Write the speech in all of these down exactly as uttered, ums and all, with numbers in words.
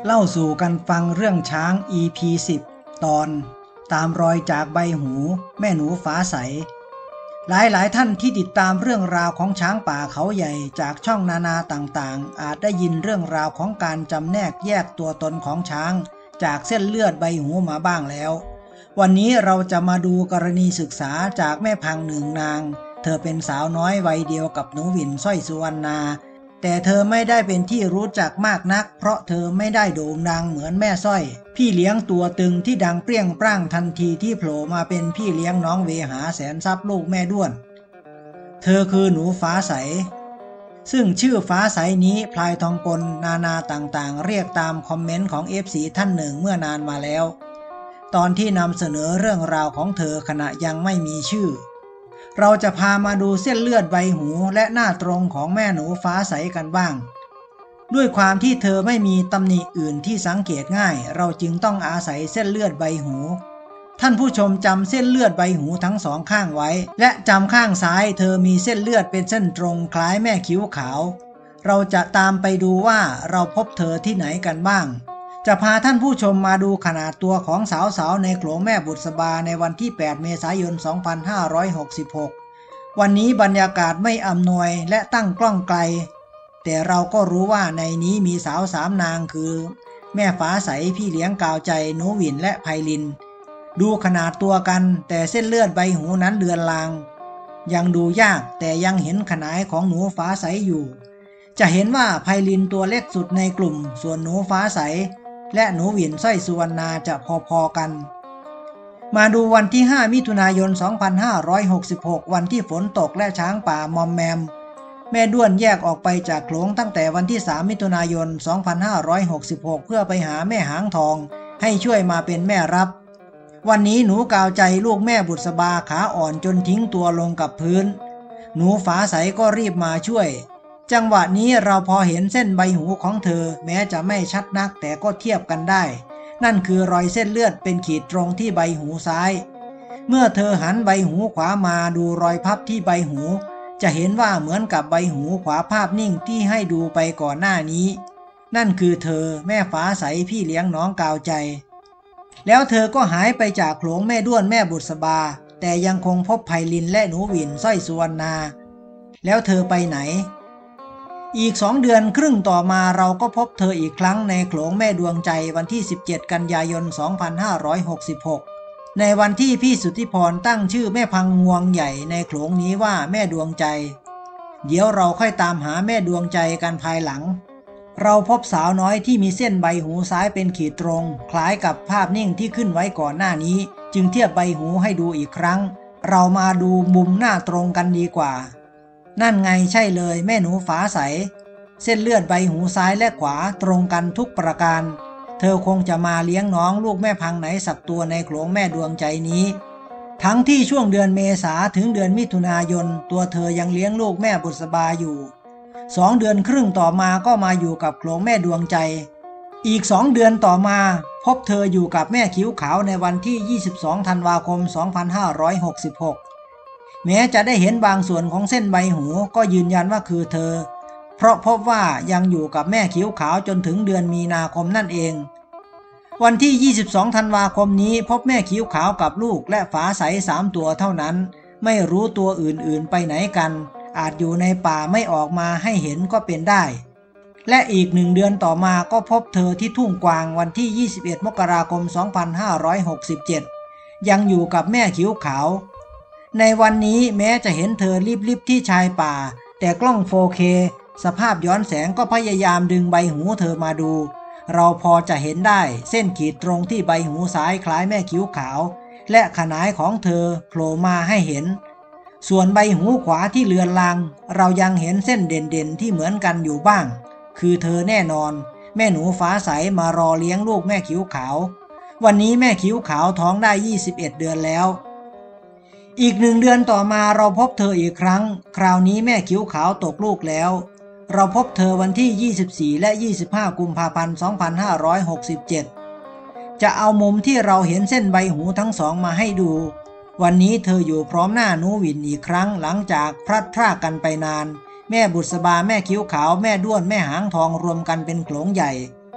เล่าสู่กันฟังเรื่องช้าง อี พี สิบ ตอนตามรอยจากใบหูแม่หนูฟ้าใสหลายหลายท่านที่ติดตามเรื่องราวของช้างป่าเขาใหญ่จากช่องนานาต่างๆอาจได้ยินเรื่องราวของการจำแนกแยกตัวตนของช้างจากเส้นเลือดใบหูมาบ้างแล้ววันนี้เราจะมาดูกรณีศึกษาจากแม่พังหนึ่งนางเธอเป็นสาวน้อยวัยเดียวกับหนูหวินสร้อยสุวรรณาแต่เธอไม่ได้เป็นที่รู้จักมากนักเพราะเธอไม่ได้โด่งดังเหมือนแม่สร้อยพี่เลี้ยงตัวตึงที่ดังเปรี้ยงปร้างทันทีที่โผล่มาเป็นพี่เลี้ยงน้องเวหาแสนทรัพย์ลูกแม่ด้วนเธอคือหนูฟ้าใสซึ่งชื่อฟ้าใสนี้พลายทองกลนานาต่างๆเรียกตามคอมเมนต์ของ เอฟ ซี ท่านหนึ่งเมื่อนานมาแล้วตอนที่นำเสนอเรื่องราวของเธอขณะยังไม่มีชื่อเราจะพามาดูเส้นเลือดใบหูและหน้าตรงของแม่หนูฟ้าใสกันบ้างด้วยความที่เธอไม่มีตำหนิอื่นที่สังเกตง่ายเราจึงต้องอาศัยเส้นเลือดใบหูท่านผู้ชมจำเส้นเลือดใบหูทั้งสองข้างไว้และจำข้างซ้ายเธอมีเส้นเลือดเป็นเส้นตรงคล้ายแม่คิ้วขาวเราจะตามไปดูว่าเราพบเธอที่ไหนกันบ้างจะพาท่านผู้ชมมาดูขนาดตัวของสาวๆในโขลงแม่บุษบาในวันที่แปดเมษายนสองพันห้าร้อยหกสิบหกวันนี้บรรยากาศไม่อำนวยและตั้งกล้องไกลแต่เราก็รู้ว่าในนี้มีสาวสามนางคือแม่ฟ้าใสพี่เลี้ยงกาวใจหนูหวินและไพลินดูขนาดตัวกันแต่เส้นเลือดใบหูนั้นเลือนลางยังดูยากแต่ยังเห็นขนาดของหนูฟ้าใสอยู่จะเห็นว่าไพลินตัวเล็กสุดในกลุ่มส่วนหนูฟ้าใสและหนูหวินสร้อยสุวรรณาจะพอๆกันมาดูวันที่ห้ามิถุนายนสองพันห้าร้อยหกสิบหกวันที่ฝนตกและช้างป่ามอมแมมแม่ด้วนแยกออกไปจากโขลงตั้งแต่วันที่สามมิถุนายนสองพันห้าร้อยหกสิบหกเพื่อไปหาแม่หางทองให้ช่วยมาเป็นแม่รับวันนี้หนูกาวใจลูกแม่บุษบาขาอ่อนจนทิ้งตัวลงกับพื้นหนูฟ้าใสก็รีบมาช่วยจังหวะนี้เราพอเห็นเส้นใบหูของเธอแม้จะไม่ชัดนักแต่ก็เทียบกันได้นั่นคือรอยเส้นเลือดเป็นขีดตรงที่ใบหูซ้ายเมื่อเธอหันใบหูขวามาดูรอยพับที่ใบหูจะเห็นว่าเหมือนกับใบหูขวาภาพนิ่งที่ให้ดูไปก่อนหน้านี้นั่นคือเธอแม่ฟ้าใสพี่เลี้ยงน้องกาวใจแล้วเธอก็หายไปจากโขลงแม่ด้วนแม่บุษบาแต่ยังคงพบไพลินและหนูหวินสร้อยสุวรรณาแล้วเธอไปไหนอีกสองเดือนครึ่งต่อมาเราก็พบเธออีกครั้งในโขลงแม่ดวงใจวันที่สิบเจ็ดกันยายนสองพันห้าร้อยหกสิบหกในวันที่พี่สุทธิพรตั้งชื่อแม่พังงวงใหญ่ในโขลงนี้ว่าแม่ดวงใจเดี๋ยวเราค่อยตามหาแม่ดวงใจกันภายหลังเราพบสาวน้อยที่มีเส้นใบหูซ้ายเป็นขีดตรงคล้ายกับภาพนิ่งที่ขึ้นไว้ก่อนหน้านี้จึงเทียบใบหูให้ดูอีกครั้งเรามาดูมุมหน้าตรงกันดีกว่านั่นไงใช่เลยแม่หนูฟ้าใสเส้นเลือดใบหูซ้ายและขวาตรงกันทุกประการเธอคงจะมาเลี้ยงน้องลูกแม่พังไหนสักตัวในโขลงแม่ดวงใจนี้ทั้งที่ช่วงเดือนเมษาถึงเดือนมิถุนายนตัวเธอยังเลี้ยงลูกแม่บุษบาอยู่สองเดือนครึ่งต่อมาก็มาอยู่กับโขลงแม่ดวงใจอีกสองเดือนต่อมาพบเธออยู่กับแม่คิ้วขาวในวันที่ยี่สิบสองธันวาคมสองพันห้าร้อยหกสิบหกแม้จะได้เห็นบางส่วนของเส้นใบหูก็ยืนยันว่าคือเธอเพราะพบว่ายังอยู่กับแม่คิ้วขาวจนถึงเดือนมีนาคมนั่นเองวันที่ยี่สิบสองธันวาคมนี้พบแม่คิ้วขาวกับลูกและฝาใสสามตัวเท่านั้นไม่รู้ตัวอื่นๆไปไหนกันอาจอยู่ในป่าไม่ออกมาให้เห็นก็เป็นได้และอีกหนึ่งเดือนต่อมาก็พบเธอที่ทุ่งกวางวันที่ยี่สิบเอ็ดมกราคมสองพันห้าร้อยหกสิบเจ็ดยังอยู่กับแม่คิ้วขาวในวันนี้แม้จะเห็นเธอลิบๆที่ชายป่าแต่กล้อง โฟร์เค สภาพย้อนแสงก็พยายามดึงใบหูเธอมาดูเราพอจะเห็นได้เส้นขีดตรงที่ใบหูซ้ายคล้ายแม่คิ้วขาวและขนายของเธอโผล่มาให้เห็นส่วนใบหูขวาที่เลือนลางเรายังเห็นเส้นเด่นๆที่เหมือนกันอยู่บ้างคือเธอแน่นอนแม่หนูฟ้าใสมารอเลี้ยงลูกแม่คิ้วขาววันนี้แม่คิ้วขาวท้องได้ยี่สิบเอ็ดเดือนแล้วอีกหนึ่งเดือนต่อมาเราพบเธออีกครั้งคราวนี้แม่คิ้วขาวตกลูกแล้วเราพบเธอวันที่ยี่สิบสี่และยี่สิบห้ากุมภาพันธ์สองพันห้าร้อยหกสิบเจ็ดจะเอามุมที่เราเห็นเส้นใบหูทั้งสองมาให้ดูวันนี้เธออยู่พร้อมหน้าหนูหวินอีกครั้งหลังจากพลัดพรากกันไปนานแม่บุษบาแม่คิ้วขาวแม่ด้วนแม่หางทองรวมกันเป็นโขลงใหญ่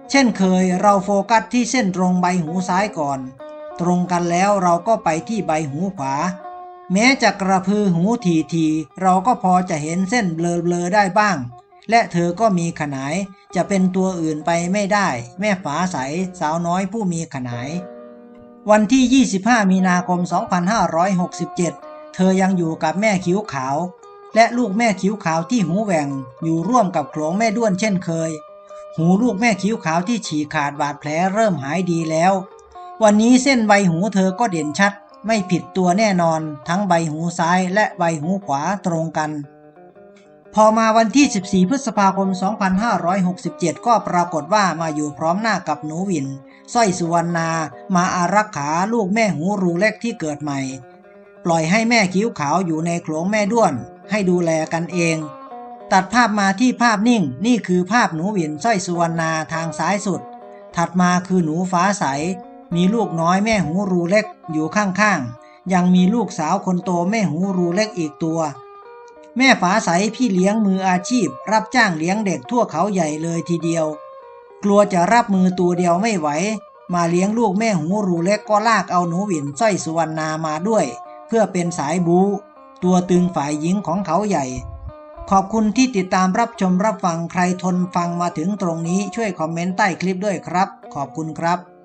เช่นเคยเราโฟกัสที่เส้นตรงใบหูซ้ายก่อนตรงกันแล้วเราก็ไปที่ใบหูขวาแม้จะกระพือหูทีๆเราก็พอจะเห็นเส้นเบลอๆได้บ้างและเธอก็มีขนายจะเป็นตัวอื่นไปไม่ได้แม่ฝาใสสาวน้อยผู้มีขนายวันที่ยี่สิบห้ามีนาคมสองพันห้าร้อยหกสิบเจ็ดเธอยังอยู่กับแม่คิ้วขาวและลูกแม่คิ้วขาวที่หูแหว่งอยู่ร่วมกับโขลงแม่ด้วนเช่นเคยหูลูกแม่คิ้วขาวที่ฉีกขาดบาดแผลเริ่มหายดีแล้ววันนี้เส้นใบหูเธอก็เด่นชัดไม่ผิดตัวแน่นอนทั้งใบหูซ้ายและใบหูขวาตรงกันพอมาวันที่สิบสี่พฤษภาคมสองพันห้าร้อยหกสิบเจ็ดก็ปรากฏว่ามาอยู่พร้อมหน้ากับหนูหวินสร้อยสุวรรณามาอารักขาลูกแม่หูรูเล็กที่เกิดใหม่ปล่อยให้แม่คิ้วขาวอยู่ในโขลงแม่ด้วนให้ดูแลกันเองตัดภาพมาที่ภาพนิ่งนี่คือภาพหนูหวินสร้อยสุวรรณาทางซ้ายสุดถัดมาคือหนูฟ้าใสมีลูกน้อยแม่หูรูเล็กอยู่ข้างๆยังมีลูกสาวคนโตแม่หูรูเล็กอีกตัวแม่ฝาใสพี่เลี้ยงมืออาชีพรับจ้างเลี้ยงเด็กทั่วเขาใหญ่เลยทีเดียวกลัวจะรับมือตัวเดียวไม่ไหวมาเลี้ยงลูกแม่หูรูเล็กก็ลากเอาหนูหวินสร้อยสุวรรณามาด้วยเพื่อเป็นสายบูตัวตึงฝ่ายหญิงของเขาใหญ่ขอบคุณที่ติดตามรับชมรับฟังใครทนฟังมาถึงตรงนี้ช่วยคอมเมนต์ใต้คลิปด้วยครับขอบคุณครับ